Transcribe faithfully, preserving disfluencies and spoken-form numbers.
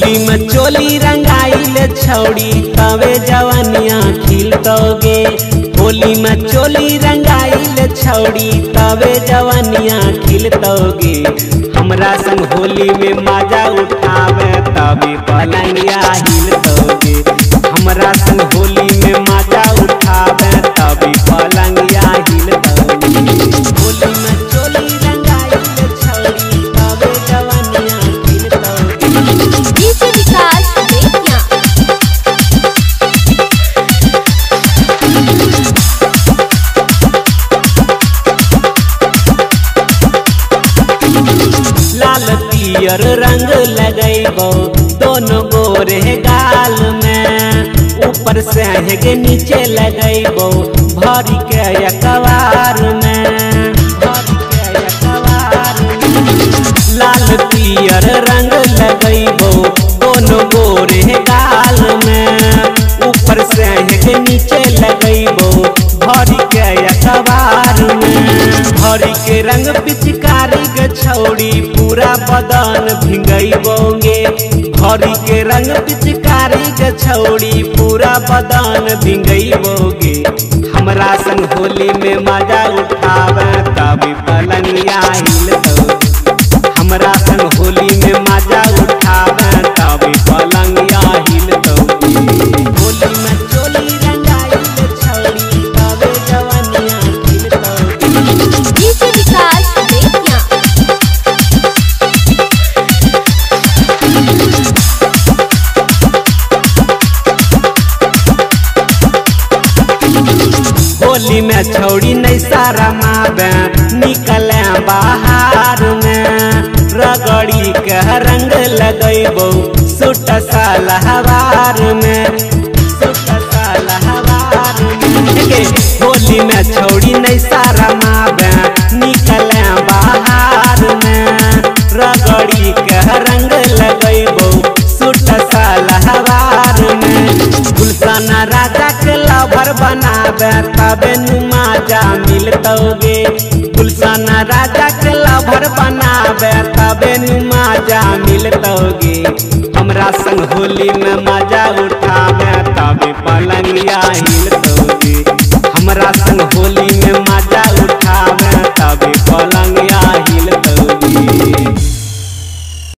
होली में चोली रंगाइल छौड़ी तवे जवनिया खिलतोगे। होली में चोली रंगाइल छौड़ी तवे जवनिया खिलतोगे। हमरा संग होली में मजा उठावे तबे पलंगिया हिलतोगे। हमरा संग होली में मजा उठावे तबे पलंगिया हिलतोगे। होली में चोली रंगाइल छौड़ी तवे जवनिया खिलतोगे। डीजे विकास बेतिया। लाल पियर रंग लगैबो दोनों गोरे गाल में। ऊपर से हेगे नीचे लगैबो भरी के अखबार में। भरी के अखबार में लाल पियर रंग लगैबो दोनों गोरे गाल में। ऊपर से हेगे नीचे लगैबो भरी के अखबार में। भरी के रंग पिचकारी के छौड़ी पूरा बदन भिंगैबोगे। भरी के रंग पिचकारी के छौड़ी पूरा बदन भिंगैबोगे। हमरा संग होली में मजा उठावे तबे पलंगिया हिलतोगे। हमरा संग होली में मजा उठावे तबे पलंगिया हिलतोगे। होली में चोली रंगाइल छौड़ी तबे जवनिया हिलतोगे। डीजे विकास बेतिया। होली में छौड़ी नहीं सारा मावे निकले बाहर में। रगड़ी के रंग लगैबो सूट सलवार में। सूट सलवार में होली में छौड़ी नहीं सारा मावे निकले बाहर में। रगड़ी के रंग लगैबो सूट सलवार में। गुलशन राजा के लवर बनावे तबे मजा मिलतोगे। गुलशन राजा के लवर बनावे तबे मजा मिलतोगे। हमरा संग होली में मजा उठावे तबे पलंगिया हिलतोगे। हमरा संग होली